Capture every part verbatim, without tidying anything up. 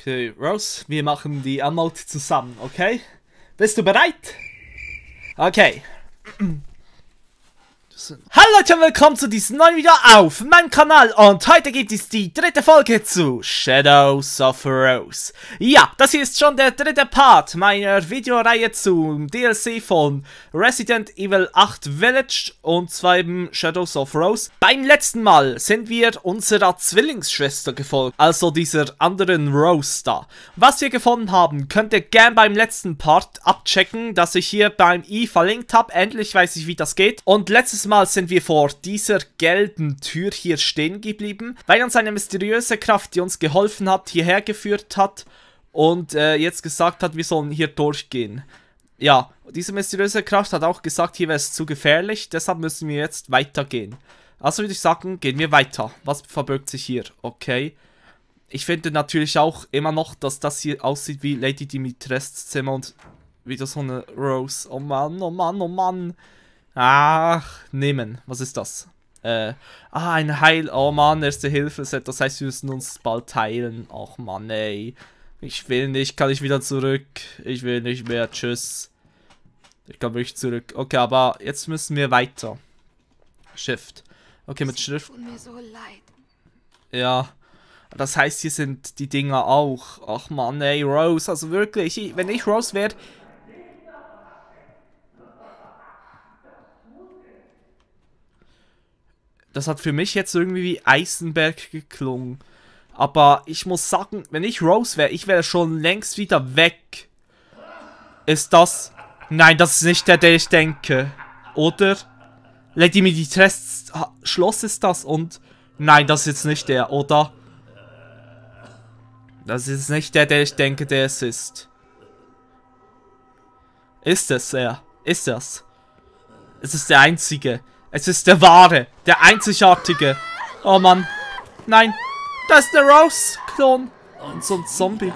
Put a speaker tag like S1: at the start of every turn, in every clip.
S1: Okay, Rose, wir machen die Anmod zusammen, okay? Bist du bereit? Okay. Hallo Leute und willkommen zu diesem neuen Video auf meinem Kanal und heute gibt es die dritte Folge zu Shadows of Rose. Ja, das hier ist schon der dritte Part meiner Videoreihe zum D L C von Resident Evil acht Village und zwar eben Shadows of Rose. Beim letzten Mal sind wir unserer Zwillingsschwester gefolgt, also dieser anderen Rose da. Was wir gefunden haben, könnt ihr gern beim letzten Part abchecken, das ich hier beim i verlinkt habe. Endlich weiß ich, wie das geht. Und letztes Mal sind wir vor dieser gelben Tür hier stehen geblieben, weil uns eine mysteriöse Kraft, die uns geholfen hat, hierher geführt hat und äh, jetzt gesagt hat, wir sollen hier durchgehen. Ja, diese mysteriöse Kraft hat auch gesagt, hier wäre es zu gefährlich, deshalb müssen wir jetzt weitergehen. Also würde ich sagen, gehen wir weiter. Was verbirgt sich hier? Okay. Ich finde natürlich auch immer noch, dass das hier aussieht wie Lady Dimitrescu's Zimmer und wieder so eine Rose. Oh Mann, oh Mann, oh Mann. Ach, nehmen. Was ist das? Äh, ah, ein Heil... Oh Mann, erste Hilfe-Set. Das heißt, wir müssen uns bald heilen. Ach Mann, ey. Ich will nicht. Kann ich wieder zurück? Ich will nicht mehr. Tschüss. Ich kann wirklich zurück. Okay, aber jetzt müssen wir weiter. Shift. Okay, mit Schrift.
S2: Tut mir so leid.
S1: Ja. Das heißt, hier sind die Dinger auch. Ach Mann, ey, Rose. Also wirklich, wenn ich Rose wäre... Das hat für mich jetzt irgendwie wie Eisenberg geklungen. Aber ich muss sagen, wenn ich Rose wäre, ich wäre schon längst wieder weg. Ist das... Nein, das ist nicht der, der ich denke. Oder? Lady Dimitrescu's Schloss ist das und... Nein, das ist jetzt nicht der, oder? Das ist nicht der, der ich denke, der es ist. Ist es er? Ist das? Es ist der einzige. Es ist der wahre, der einzigartige. Oh Mann. Nein. Das ist der Rose-Klon. Und so ein Zombie.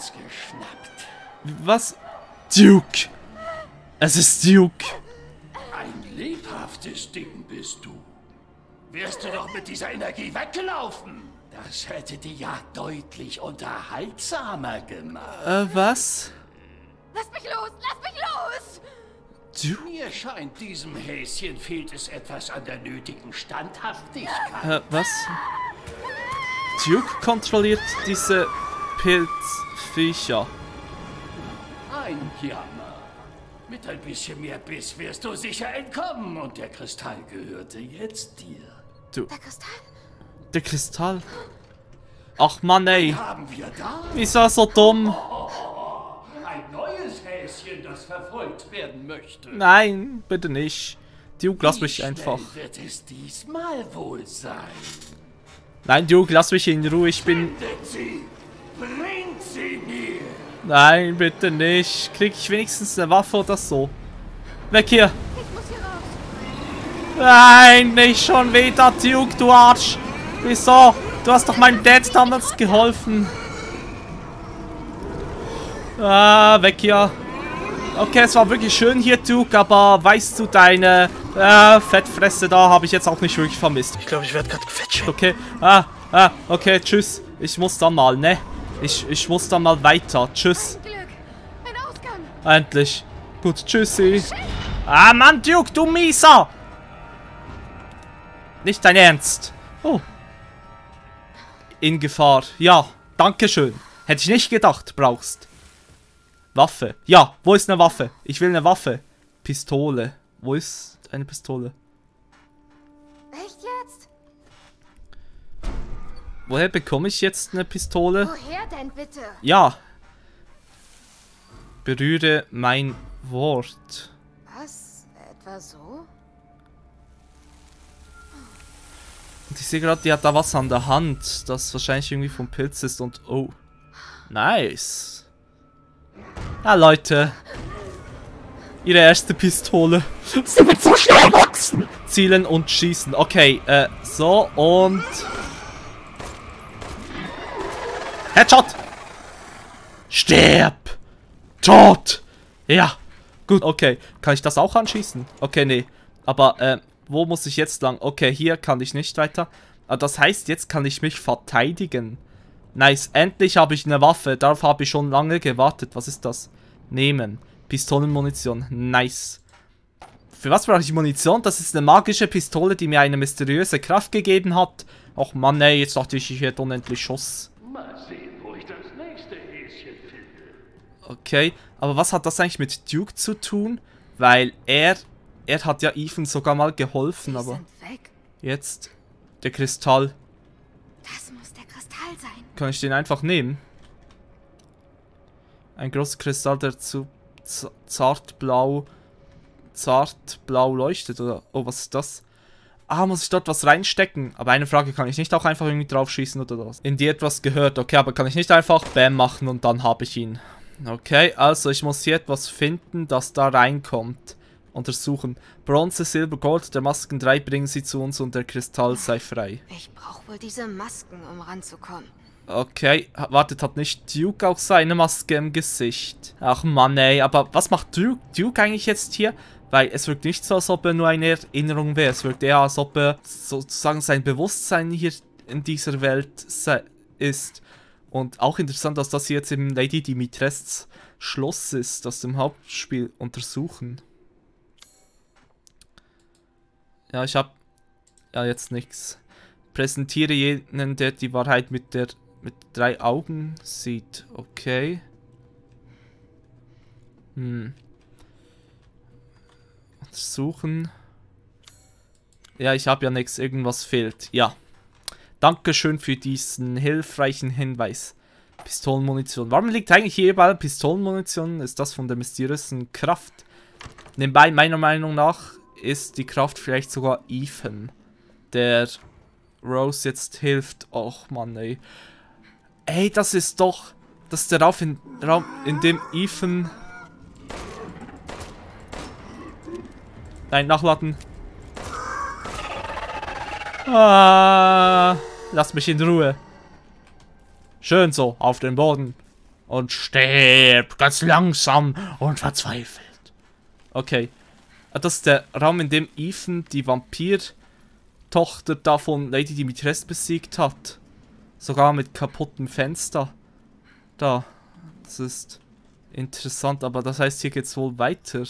S1: Was? Duke. Es ist Duke.
S3: Ein lebhaftes Ding bist du. Wärst du doch mit dieser Energie weggelaufen. Das hätte die Jagd deutlich unterhaltsamer gemacht.
S1: Äh, was?
S2: Lass mich los! Lass mich los!
S1: Duke?
S3: Mir scheint, diesem Häschen fehlt es etwas an der nötigen Standhaftigkeit.
S1: Äh, was? Duke kontrolliert diese Pilzviecher.
S3: Ein Jammer. Mit ein bisschen mehr Biss wirst du sicher entkommen und der Kristall gehörte jetzt dir.
S1: Du.
S2: Der Kristall?
S1: Der Kristall? Ach Mann, ey.
S3: Haben wir da?
S1: Wieso so dumm?
S3: Ein neues Häschen, das verfolgt werden möchte.
S1: Nein, bitte nicht. Duke, lass
S3: Wie
S1: mich einfach.
S3: schnell wird es diesmal wohl sein?
S1: Nein, Duke, lass mich in Ruhe. Ich bin...
S3: Findet sie! Bringt sie mir!
S1: Nein, bitte nicht. Krieg ich wenigstens eine Waffe oder so? Weg hier.
S2: Ich muss hier raus.
S1: Nein, nicht schon wieder, Duke, du Arsch. Wieso? Du hast doch meinem Dad damals geholfen. Ah, weg hier. Okay, es war wirklich schön hier, Duke, aber weißt du, deine äh, Fettfresse da habe ich jetzt auch nicht wirklich vermisst.
S3: Ich glaube, ich werde gerade gefetscht.
S1: Okay, ah, ah, okay, tschüss. Ich muss dann mal, ne? Ich, ich muss dann mal weiter. Tschüss.
S2: Ein Glück. Ein Ausgang.
S1: Endlich. Gut, tschüssi. Ah, Mann, Duke, du Mieser. Nicht dein Ernst. Oh. In Gefahr. Ja, danke schön. Hätte ich nicht gedacht, brauchst. Waffe. Ja, wo ist eine Waffe? Ich will eine Waffe. Pistole. Wo ist eine Pistole?
S2: Echt jetzt?
S1: Woher bekomme ich jetzt eine Pistole?
S2: Woher denn bitte?
S1: Ja. Berühre mein Wort.
S2: Was? Etwa so?
S1: Und ich sehe gerade, die hat da was an der Hand, das wahrscheinlich irgendwie vom Pilz ist und... Oh. Nice. Ja, Leute. Ihre erste Pistole. Sie wird so schnell wachsen. Zielen und schießen. Okay, äh, so und... Headshot! Stirb! Tot! Ja. Gut, okay. Kann ich das auch anschießen? Okay, nee. Aber, äh, wo muss ich jetzt lang? Okay, hier kann ich nicht weiter. Aber das heißt, jetzt kann ich mich verteidigen. Nice. Endlich habe ich eine Waffe. Darauf habe ich schon lange gewartet. Was ist das? Nehmen. Pistolenmunition. Nice. Für was brauche ich Munition? Das ist eine magische Pistole, die mir eine mysteriöse Kraft gegeben hat. Och Mann, ey, jetzt dachte ich, ich hätte unendlich Schuss.
S3: Mal sehen, wo ich das nächste Häschen finde.
S1: Okay, aber was hat das eigentlich mit Duke zu tun? Weil er, er hat ja Ethan sogar mal geholfen,
S2: Die
S1: aber
S2: sind weg.
S1: jetzt der Kristall.
S2: Das muss der Kristall sein.
S1: Kann ich den einfach nehmen? Ein großer Kristall, der zu z- zartblau, zartblau leuchtet, oder? Oh, was ist das? Ah, muss ich dort was reinstecken? Aber eine Frage, kann ich nicht auch einfach irgendwie drauf schießen oder was? In die etwas gehört, okay, aber kann ich nicht einfach Bam machen und dann habe ich ihn. Okay, also ich muss hier etwas finden, das da reinkommt. Untersuchen. Bronze, Silber, Gold, der Masken drei bringen sie zu uns und der Kristall sei frei.
S2: Ich brauche wohl diese Masken, um ranzukommen.
S1: Okay, wartet, hat nicht Duke auch seine Maske im Gesicht? Ach Mann, ey, aber was macht Duke, Duke eigentlich jetzt hier? Weil es wirkt nicht so, als ob er nur eine Erinnerung wäre. Es wirkt eher, als ob er sozusagen sein Bewusstsein hier in dieser Welt ist. Und auch interessant, dass das hier jetzt im Lady Dimitrescu's Schloss ist, das im Hauptspiel untersuchen. Ja, ich habe ja jetzt nichts. Präsentiere jenen, der die Wahrheit mit der mit drei Augen sieht. Okay. Hm. Untersuchen. Ja, ich habe ja nichts. Irgendwas fehlt. Ja. Dankeschön für diesen hilfreichen Hinweis. Pistolenmunition. Warum liegt eigentlich hier überall Pistolenmunition? Ist das von der mysteriösen Kraft? Nebenbei, meiner Meinung nach, ist die Kraft vielleicht sogar Ethan, der Rose jetzt hilft. Och Mann, ey. Ey, das ist doch... Das ist der Raum, in, Raum, in dem Ethan... Nein, nachladen. Ah, lass mich in Ruhe. Schön so, auf den Boden. Und stirb, ganz langsam und verzweifelt. Okay. Das ist der Raum, in dem Ethan die Vampir-Tochter da von Lady Dimitrescu besiegt hat. Sogar mit kaputtem Fenster. Da. Das ist interessant, aber das heißt, hier geht's wohl weiter.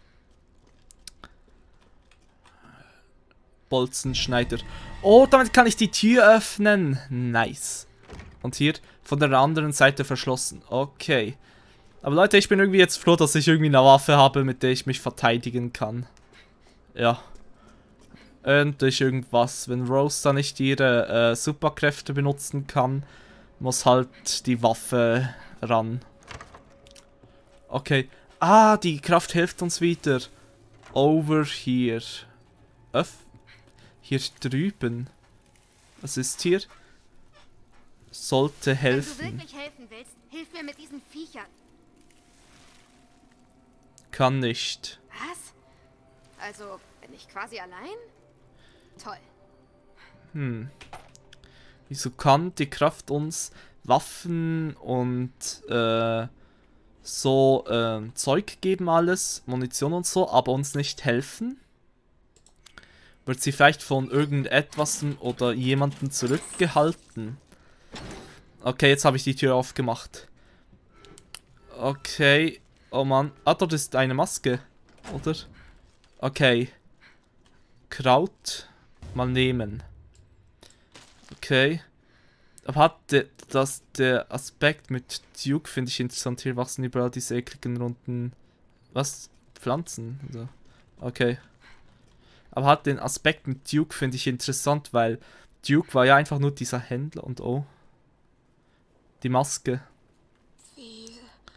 S1: Bolzenschneider. Oh, damit kann ich die Tür öffnen. Nice. Und hier von der anderen Seite verschlossen. Okay. Aber Leute, ich bin irgendwie jetzt froh, dass ich irgendwie eine Waffe habe, mit der ich mich verteidigen kann. Ja. Endlich irgendwas. Wenn Rose da nicht ihre äh, Superkräfte benutzen kann, muss halt die Waffe ran. Okay. Ah, die Kraft hilft uns wieder. Over here. Öff. Hier drüben. Was ist hier? Sollte helfen.
S2: Wenn du wirklich helfen willst, hilf mir mit diesen Viechern.
S1: Kann nicht.
S2: Was? Also, bin ich quasi allein? Toll.
S1: Hm. Wieso kann die Kraft uns Waffen und äh, so äh, Zeug geben alles, Munition und so, aber uns nicht helfen? Wird sie vielleicht von irgendetwas oder jemandem zurückgehalten? Okay, jetzt habe ich die Tür aufgemacht. Okay. Oh Mann. Ah, dort ist eine Maske. Oder? Okay. Kraut. Mal nehmen. Okay. Aber hat der, das, der Aspekt mit Duke finde ich interessant. Hier wachsen überall diese ekligen runden... Was? Pflanzen? Also, okay. Aber hat den Aspekt mit Duke finde ich interessant, weil Duke war ja einfach nur dieser Händler und oh. Die Maske.
S2: Wie?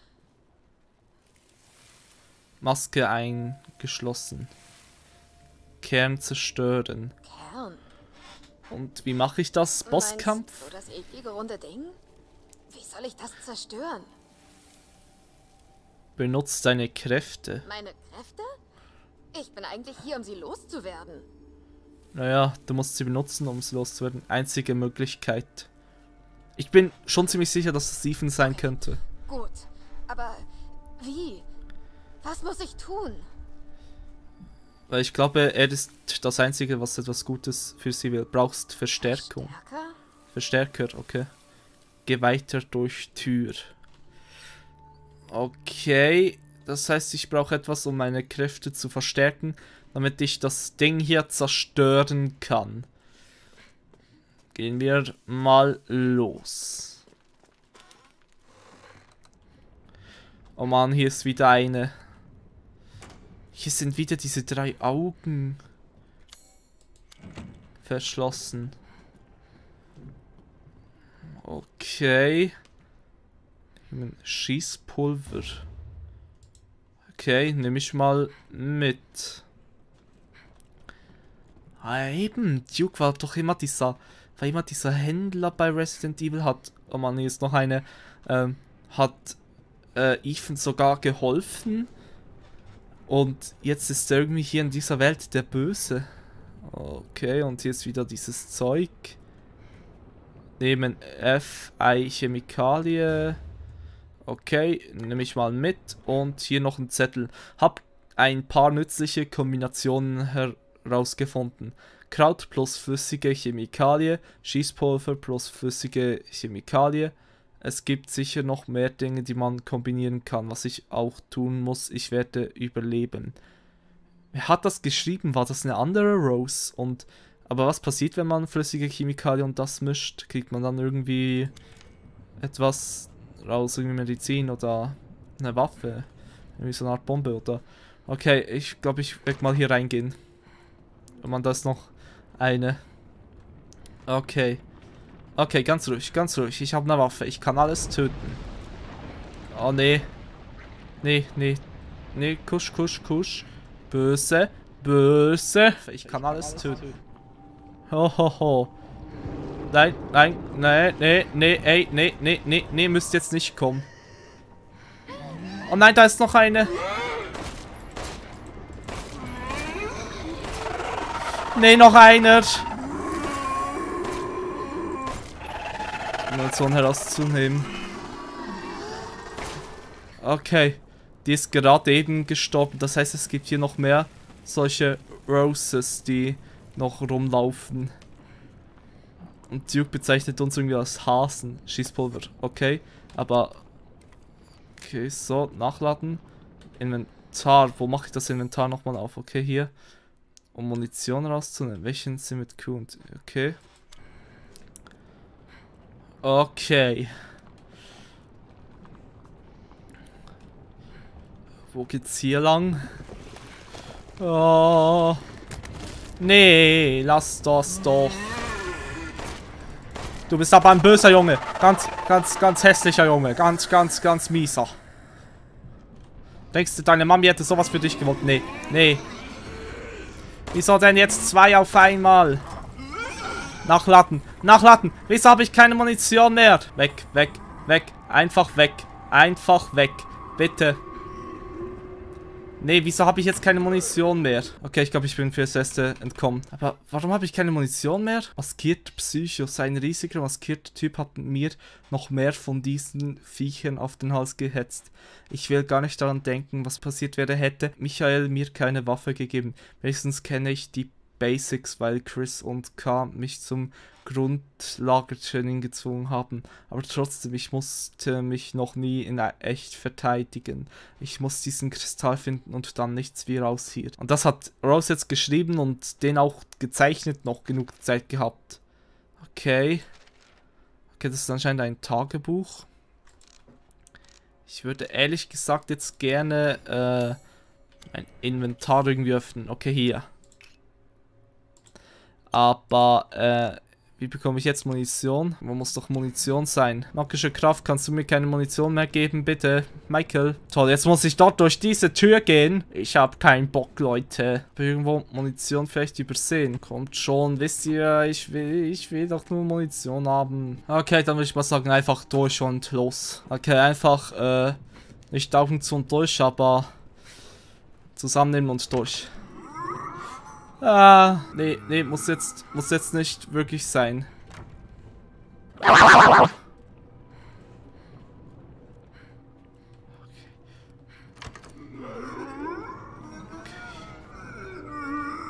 S1: Maske eingeschlossen. Kern zerstören.
S2: Kern?
S1: Und wie mache ich das? Bosskampf?
S2: Meinst du das eklige runde Ding? Wie soll ich das zerstören?
S1: Benutzt deine Kräfte.
S2: Meine Kräfte? Ich bin eigentlich hier, um sie loszuwerden.
S1: Naja, du musst sie benutzen, um sie loszuwerden. Einzige Möglichkeit. Ich bin schon ziemlich sicher, dass es Ethan sein könnte.
S2: Gut, aber wie? Was muss ich tun?
S1: Weil ich glaube, er ist das Einzige, was etwas Gutes für sie will. Brauchst Verstärkung.
S2: Stärker?
S1: Verstärker, okay. geh weiter durch Tür. Okay. Das heißt, ich brauche etwas, um meine Kräfte zu verstärken, damit ich das Ding hier zerstören kann. Gehen wir mal los. Oh Mann, hier ist wieder eine. Hier sind wieder diese drei Augen verschlossen. Okay. Schießpulver. Okay, nehme ich mal mit. Ah, eben, Duke war doch immer dieser, war immer dieser Händler bei Resident Evil, hat, oh Mann, hier ist noch eine, ähm, hat äh, Ethan sogar geholfen. Und jetzt ist er irgendwie hier in dieser Welt der Böse. Okay, und hier ist wieder dieses Zeug. Nehmen F, I, Chemikalie. Okay, nehme ich mal mit. Und hier noch ein Zettel. Hab ein paar nützliche Kombinationen herausgefunden. Kraut plus flüssige Chemikalie, Schießpulver plus flüssige Chemikalie. Es gibt sicher noch mehr Dinge, die man kombinieren kann, was ich auch tun muss. Ich werde überleben. Wer hat das geschrieben? War das eine andere Rose? Und aber was passiert, wenn man flüssige Chemikalie und das mischt? Kriegt man dann irgendwie etwas raus, irgendwie Medizin oder eine Waffe? Irgendwie so eine Art Bombe oder... Okay, ich glaube, ich werde mal hier reingehen. Und man, da ist noch eine. Okay. Okay, ganz ruhig, ganz ruhig. Ich habe eine Waffe. Ich kann alles töten. Oh, nee. Nee, nee. Nee, kusch, kusch, kusch. Böse, böse. Ich kann alles töten. Ho, ho, ho. Nein, nein, nein, nee, nee, ey, nee, nee, nee, nee, müsst jetzt nicht kommen. Oh nein, da ist noch eine. Nee, noch einer. Munition herauszunehmen. Okay. Die ist gerade eben gestorben. Das heißt, es gibt hier noch mehr solche Roses, die noch rumlaufen. Und Duke bezeichnet uns irgendwie als Hasen. Schießpulver. Okay. Aber... Okay, so. Nachladen. Inventar. Wo mache ich das Inventar nochmal auf? Okay, hier. Um Munition rauszunehmen. Welchen sind mit Q und... Okay. Okay. Wo geht's hier lang? Oh. Nee, lass das doch. Du bist aber ein böser Junge. Ganz, ganz, ganz hässlicher Junge. Ganz, ganz, ganz mieser. Denkst du, deine Mami hätte sowas für dich gewollt? Nee, nee. Wieso denn jetzt zwei auf einmal? Nachladen, nachladen. Wieso habe ich keine Munition mehr? Weg, weg, weg. Einfach weg. Einfach weg. Bitte. Nee, wieso habe ich jetzt keine Munition mehr? Okay, ich glaube, ich bin fürs Erste entkommen. Aber warum habe ich keine Munition mehr? Maskiert Psychos. Ein riesiger maskierter Typ hat mir noch mehr von diesen Viechern auf den Hals gehetzt. Ich will gar nicht daran denken, was passiert wäre, hätte Michael mir keine Waffe gegeben. Wenigstens kenne ich die Basics, weil Chris und K mich zum Grundlagertraining gezwungen haben. Aber trotzdem, ich musste mich noch nie in echt verteidigen. Ich muss diesen Kristall finden und dann nichts wie raus hier. Und das hat Rose jetzt geschrieben und den auch gezeichnet, noch genug Zeit gehabt. Okay. Okay, das ist anscheinend ein Tagebuch. Ich würde ehrlich gesagt jetzt gerne äh, mein Inventar irgendwie öffnen. Okay, hier. Aber, äh, wie bekomme ich jetzt Munition? Wo muss doch Munition sein? Magische Kraft, kannst du mir keine Munition mehr geben, bitte? Michael. Toll, jetzt muss ich dort durch diese Tür gehen. Ich habe keinen Bock, Leute. Hab irgendwo Munition vielleicht übersehen. Kommt schon, wisst ihr, ich will, ich will doch nur Munition haben. Okay, dann würde ich mal sagen, einfach durch und los. Okay, einfach, äh, nicht Augen zu und durch, aber zusammennehmen und durch. Ah, nee, nee, muss jetzt, muss jetzt nicht wirklich sein. Okay.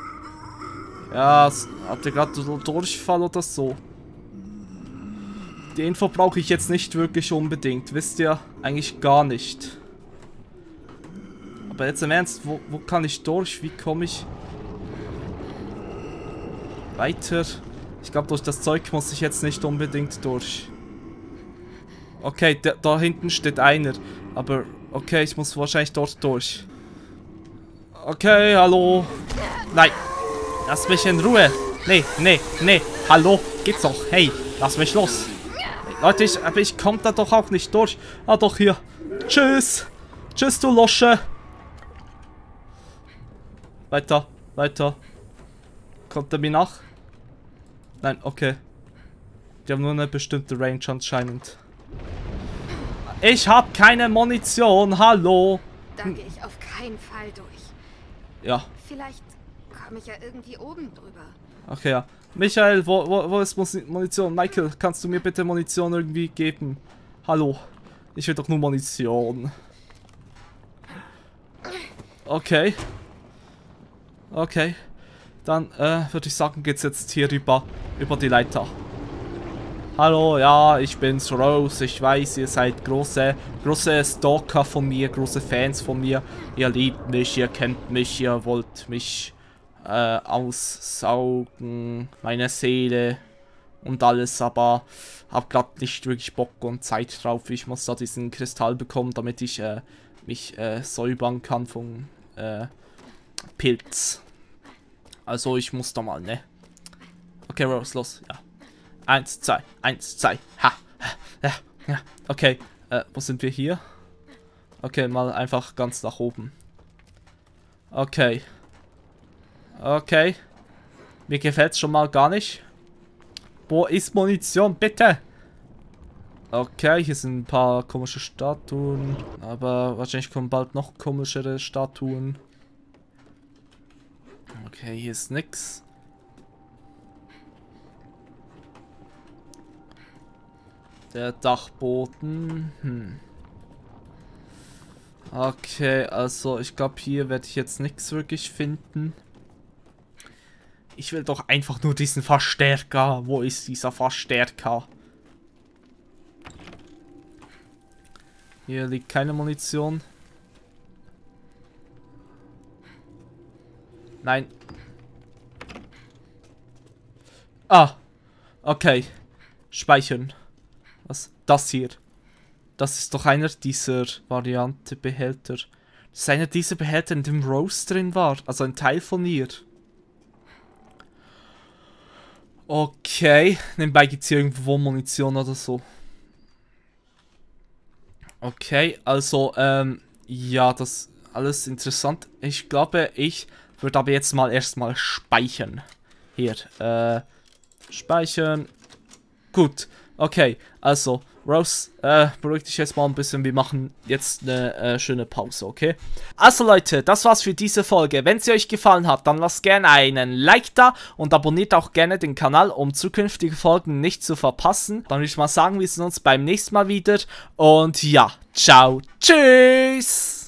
S1: Ja, habt ihr gerade Durchfall oder so? Die Info brauche ich jetzt nicht wirklich unbedingt. Wisst ihr? Eigentlich gar nicht. Aber jetzt im Ernst, wo, wo kann ich durch? Wie komme ich weiter? Ich glaube, durch das Zeug muss ich jetzt nicht unbedingt durch. Okay, da, da hinten steht einer. Aber okay, ich muss wahrscheinlich dort durch. Okay, hallo. Nein. Lass mich in Ruhe. Nee, nee, nee. Hallo. Geht's doch. Hey, lass mich los. Hey, Leute, ich, aber ich komme da doch auch nicht durch. Ah, doch hier. Tschüss. Tschüss, du Losche. Weiter, weiter. Kommt er mir nach? Nein, okay. Die haben nur eine bestimmte Range anscheinend. Ich habe keine Munition. Hallo.
S2: Da gehe ich auf keinen Fall durch.
S1: Ja.
S2: Vielleicht komme ich ja irgendwie oben drüber.
S1: Okay, ja. Michael, wo, wo, wo ist Munition? Michael, kannst du mir bitte Munition irgendwie geben? Hallo. Ich will doch nur Munition. Okay. Okay. Dann äh, würde ich sagen, geht's jetzt hier rüber, über die Leiter. Hallo, ja, ich bin's, Rose. Ich weiß, ihr seid große, große Stalker von mir, große Fans von mir. Ihr liebt mich, ihr kennt mich, ihr wollt mich äh, aussaugen, meine Seele und alles, aber hab grad nicht wirklich Bock und Zeit drauf. Ich muss da diesen Kristall bekommen, damit ich äh, mich äh, säubern kann vom äh, Pilz. Also ich muss da mal, ne? Okay, Rose, los, ja. Eins, zwei, eins, zwei. Ha. Ja, ja. Okay. Äh, wo sind wir hier? Okay, mal einfach ganz nach oben. Okay. Okay. Mir gefällt's schon mal gar nicht. Wo ist Munition, bitte? Okay, hier sind ein paar komische Statuen. Aber wahrscheinlich kommen bald noch komischere Statuen. Okay, hier ist nix. Der Dachboden. Hm. Okay, also ich glaube, hier werde ich jetzt nichts wirklich finden. Ich will doch einfach nur diesen Verstärker. Wo ist dieser Verstärker? Hier liegt keine Munition. Nein. Ah. Okay. Speichern. Was? Das hier. Das ist doch einer dieser Variante Behälter. Das ist einer dieser Behälter, in dem Rose drin war. Also ein Teil von ihr. Okay. Nebenbei gibt es hier irgendwo Munition oder so. Okay, also, ähm, ja, das ist alles interessant. Ich glaube, ich würde aber jetzt mal erstmal speichern. Hier, äh, speichern. Gut, okay, also, Rose, äh, beruhig dich jetzt mal ein bisschen. Wir machen jetzt eine äh, schöne Pause, okay? Also Leute, das war's für diese Folge. Wenn sie euch gefallen hat, dann lasst gerne einen Like da und abonniert auch gerne den Kanal, um zukünftige Folgen nicht zu verpassen. Dann würde ich mal sagen, wir sehen uns beim nächsten Mal wieder. Und ja, ciao, tschüss!